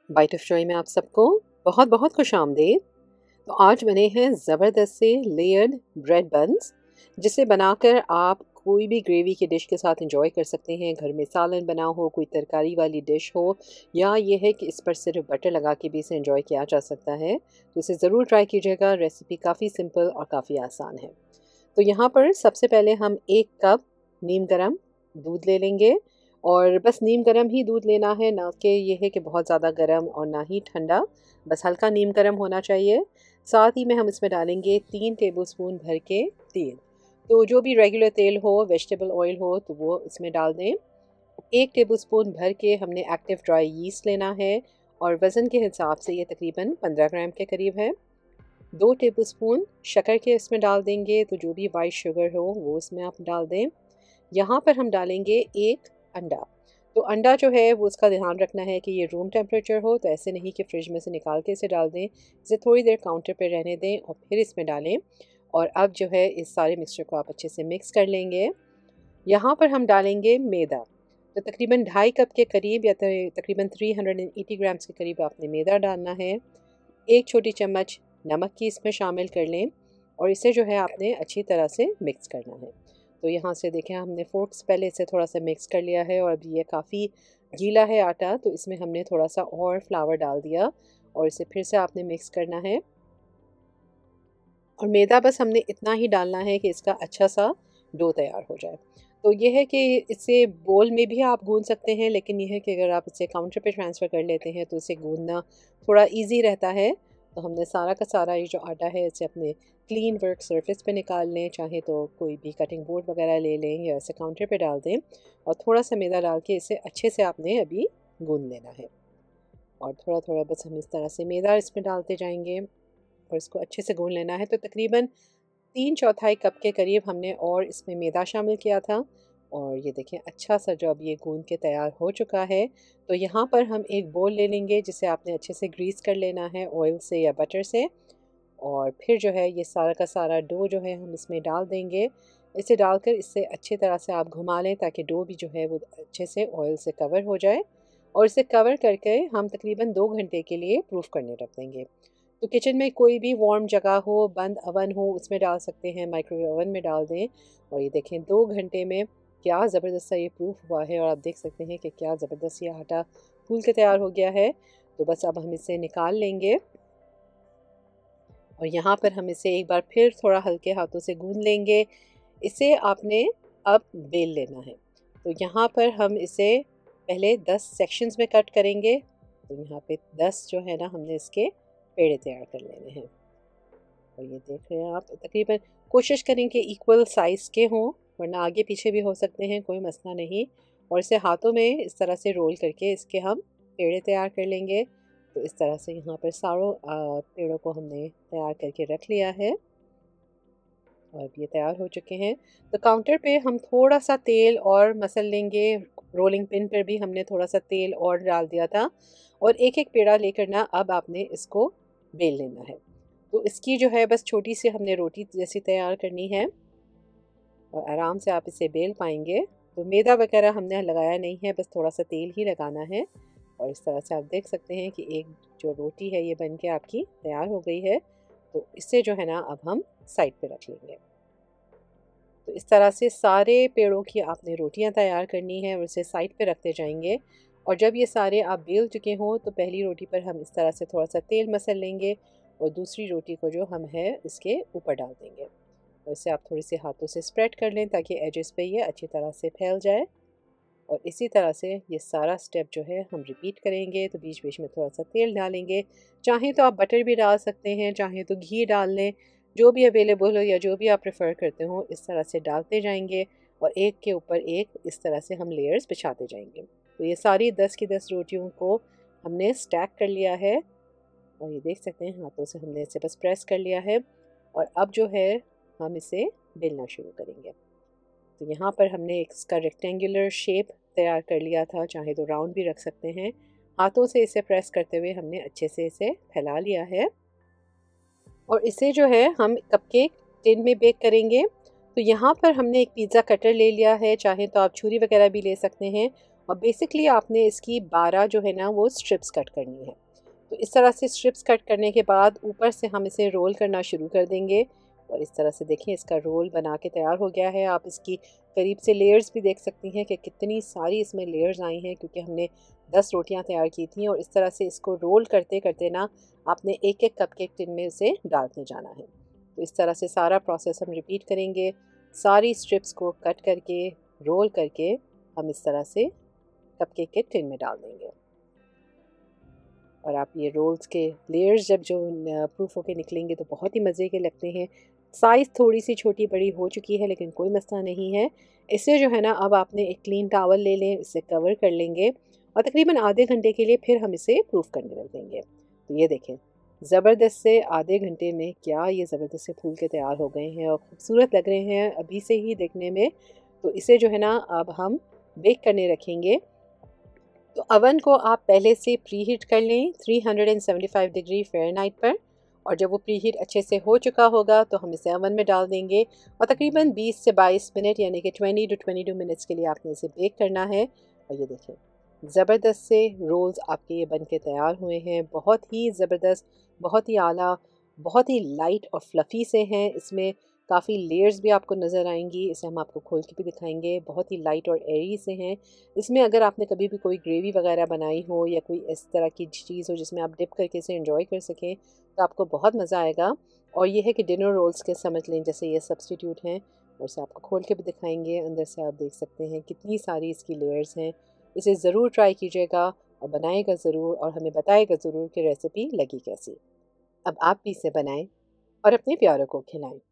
Bite of Joy में आप सबको बहुत बहुत खुश आमदीद। तो आज बने हैं ज़बरदस्त से लेयर्ड ब्रेड बन्स, जिसे बनाकर आप कोई भी ग्रेवी की डिश के साथ एंजॉय कर सकते हैं। घर में सालन बना हो, कोई तरकारी वाली डिश हो, या ये है कि इस पर सिर्फ बटर लगा के भी इसे एंजॉय किया जा सकता है। तो इसे ज़रूर ट्राई कीजिएगा। रेसिपी काफ़ी सिंपल और काफ़ी आसान है। तो यहाँ पर सबसे पहले हम 1 कप नीम गरम दूध ले लेंगे, और बस नीम गरम ही दूध लेना है, ना कि ये है कि बहुत ज़्यादा गरम और ना ही ठंडा, बस हल्का नीम गरम होना चाहिए। साथ ही में हम इसमें डालेंगे 3 टेबलस्पून भर के तेल। तो जो भी रेगुलर तेल हो, वेजिटेबल ऑयल हो, तो वो इसमें डाल दें। 1 टेबलस्पून भर के हमने एक्टिव ड्राई यीस्ट लेना है, और वज़न के हिसाब से ये तकरीबन 15 ग्राम के करीब है। 2 टेबलस्पून शक्कर के इसमें डाल देंगे, तो जो भी वाइट शुगर हो वो इसमें आप डाल दें। यहाँ पर हम डालेंगे 1 अंडा। तो अंडा जो है वो उसका ध्यान रखना है कि ये रूम टेम्परेचर हो, तो ऐसे नहीं कि फ्रिज में से निकाल के इसे डाल दें। इसे थोड़ी देर काउंटर पे रहने दें और फिर इसमें डालें। और अब जो है इस सारे मिक्सचर को आप अच्छे से मिक्स कर लेंगे। यहाँ पर हम डालेंगे मैदा। तो तकरीबन 2.5 कप के करीब, या तकरीबन 380 ग्राम्स के करीब आपने मैदा डालना है। 1 छोटी चम्मच नमक की इसमें शामिल कर लें, और इसे जो है आपने अच्छी तरह से मिक्स करना है। तो यहाँ से देखें, हमने फोर्क से पहले इसे थोड़ा सा मिक्स कर लिया है, और अभी ये काफ़ी गीला है आटा, तो इसमें हमने थोड़ा सा और फ्लावर डाल दिया, और इसे फिर से आपने मिक्स करना है। और मैदा बस हमने इतना ही डालना है कि इसका अच्छा सा डो तैयार हो जाए। तो ये है कि इसे बोल में भी आप गूंद सकते हैं, लेकिन यह है कि अगर आप इसे काउंटर पे ट्रांसफ़र कर लेते हैं तो इसे गूंदना थोड़ा इजी रहता है। तो हमने सारा का सारा ये जो आटा है इसे अपने क्लीन वर्क सरफेस पे निकाल लें, चाहे तो कोई भी कटिंग बोर्ड वगैरह ले लें, या इसे काउंटर पे डाल दें, और थोड़ा सा मैदा डाल के इसे अच्छे से आपने अभी गूंद लेना है। और थोड़ा थोड़ा बस हम इस तरह से मैदा इसमें डालते जाएंगे, और इसको अच्छे से गूंद लेना है। तो तकरीबन 3/4 कप के करीब हमने और इसमें मैदा शामिल किया था। और ये देखें, अच्छा सा जो अब ये गूंद के तैयार हो चुका है। तो यहाँ पर हम एक बोल ले लेंगे, जिसे आपने अच्छे से ग्रीस कर लेना है ऑयल से या बटर से। और फिर जो है ये सारा का सारा डो जो है हम इसमें डाल देंगे। इसे डालकर इसे अच्छी तरह से आप घुमा लें, ताकि डो भी जो है वो अच्छे से ऑयल से कवर हो जाए। और इसे कवर करके हम तकरीबन 2 घंटे के लिए प्रूफ करने रख देंगे। तो किचन में कोई भी वार्म जगह हो, बंद ओवन हो, उसमें डाल सकते हैं, माइक्रोवेव ओवन में डाल दें। और ये देखें, 2 घंटे में क्या ज़बरदस्त सा ये प्रूफ हुआ है, और आप देख सकते हैं कि क्या ज़बरदस्त ये आटा फूल के तैयार हो गया है। तो बस अब हम इसे निकाल लेंगे, और यहाँ पर हम इसे एक बार फिर थोड़ा हल्के हाथों से गूंद लेंगे। इसे आपने अब बेल लेना है। तो यहाँ पर हम इसे पहले 10 सेक्शंस में कट करेंगे। तो यहाँ पे 10 जो है ना, हमने इसके पेड़े तैयार कर लेने हैं। और ये देख रहे हैं आप, तकरीबन कोशिश करें कि इक्वल साइज़ के हों, वरना आगे पीछे भी हो सकते हैं, कोई मसला नहीं। और इसे हाथों में इस तरह से रोल करके इसके हम पेड़े तैयार कर लेंगे। तो इस तरह से यहाँ पर सारों पेड़ों को हमने तैयार करके रख लिया है, और ये तैयार हो चुके हैं। तो काउंटर पे हम थोड़ा सा तेल और मसल लेंगे। रोलिंग पिन पर भी हमने थोड़ा सा तेल और डाल दिया था। और एक एक पेड़ा लेकर ना अब आपने इसको बेल लेना है। तो इसकी जो है बस छोटी सी हमने रोटी जैसी तैयार करनी है, और आराम से आप इसे बेल पाएंगे। तो मैदा वगैरह हमने लगाया नहीं है, बस थोड़ा सा तेल ही लगाना है। और इस तरह से आप देख सकते हैं कि एक जो रोटी है ये बन के आपकी तैयार हो गई है। तो इससे जो है ना अब हम साइड पे रख लेंगे। तो इस तरह से सारे पेड़ों की आपने रोटियां तैयार करनी है, और इसे साइड पे रखते जाएंगे। और जब ये सारे आप बेल चुके हों, तो पहली रोटी पर हम इस तरह से थोड़ा सा तेल मसल लेंगे, और दूसरी रोटी को जो हम है इसके ऊपर डाल देंगे। और इसे आप थोड़ी सी हाथों से स्प्रेड कर लें, ताकि एजेस पे ये अच्छी तरह से फैल जाए। और इसी तरह से ये सारा स्टेप जो है हम रिपीट करेंगे। तो बीच बीच में थोड़ा सा तेल डालेंगे, चाहें तो आप बटर भी डाल सकते हैं, चाहें तो घी डाल लें, जो भी अवेलेबल हो या जो भी आप प्रेफर करते हो, इस तरह से डालते जाएंगे। और एक के ऊपर एक इस तरह से हम लेयर्स बिछाते जाएंगे। तो ये सारी 10 की 10 रोटियों को हमने स्टैक कर लिया है, और ये देख सकते हैं हाथों से हमने इसे बस प्रेस कर लिया है। और अब जो है हम इसे बेलना शुरू करेंगे। तो यहाँ पर हमने इसका रेक्टेंगुलर शेप तैयार कर लिया था, चाहे तो राउंड भी रख सकते हैं। हाथों से इसे प्रेस करते हुए हमने अच्छे से इसे फैला लिया है, और इसे जो है हम कपकेक टिन में बेक करेंगे। तो यहाँ पर हमने एक पिज़्ज़ा कटर ले लिया है, चाहे तो आप छुरी वगैरह भी ले सकते हैं। और बेसिकली आपने इसकी 12 जो है ना वो स्ट्रिप्स कट करनी है। तो इस तरह से स्ट्रिप्स कट करने के बाद ऊपर से हम इसे रोल करना शुरू कर देंगे और इस तरह से देखिए इसका रोल बना के तैयार हो गया है। आप इसकी करीब से लेयर्स भी देख सकती हैं कि कितनी सारी इसमें लेयर्स आई हैं, क्योंकि हमने 10 रोटियां तैयार की थी। और इस तरह से इसको रोल करते करते ना आपने एक एक कपकेक टिन में इसे डालते जाना है। तो इस तरह से सारा प्रोसेस हम रिपीट करेंगे। सारी स्ट्रिप्स को कट करके रोल करके हम इस तरह से कपकेक के टिन में डाल देंगे। और आप ये रोल्स के लेयर्स जब जो प्रूफ होके निकलेंगे तो बहुत ही मज़े के लगते हैं। साइज़ थोड़ी सी छोटी बड़ी हो चुकी है लेकिन कोई मसला नहीं है। इसे जो है ना अब आपने एक क्लीन टॉवल ले लें, इसे कवर कर लेंगे और तकरीबन आधे घंटे के लिए फिर हम इसे प्रूफ करने रख देंगे। तो ये देखें ज़बरदस्त से आधे घंटे में क्या ये ज़बरदस्त से फूल के तैयार हो गए हैं और ख़ूबसूरत लग रहे हैं अभी से ही देखने में। तो इसे जो है ना अब हम बेक करने रखेंगे। तो अवन को आप पहले से प्री हीट कर लें 375 डिग्री फ़ारेनहाइट पर। और जब वो प्री हीट अच्छे से हो चुका होगा तो हम इसे अवन में डाल देंगे और तकरीबन 20 से 22 मिनट यानी कि 20 टू 22 मिनट्स के लिए आपने इसे बेक करना है। और ये देखें ज़बरदस्त से रोल्स आपके ये बन के तैयार हुए हैं। बहुत ही ज़बरदस्त, बहुत ही आला, बहुत ही लाइट और फ्लफ़ी से हैं। इसमें काफ़ी लेयर्स भी आपको नज़र आएंगी। इसे हम आपको खोल के भी दिखाएंगे। बहुत ही लाइट और एयरी से हैं। इसमें अगर आपने कभी भी कोई ग्रेवी वगैरह बनाई हो या कोई इस तरह की चीज़ हो जिसमें आप डिप करके इसे एंजॉय कर सकें तो आपको बहुत मज़ा आएगा। और ये है कि डिनर रोल्स के समझ लें जैसे ये सब्स्टिट्यूट हैं। और इसे आपको खोल के भी दिखाएंगे। अंदर से आप देख सकते हैं कितनी सारी इसकी लेयर्स हैं। इसे ज़रूर ट्राई कीजिएगा और बनाएगा ज़रूर और हमें बताएगा ज़रूर कि रेसिपी लगी कैसी। अब आप भी इसे बनाएं और अपने प्यारों को खिलाएं।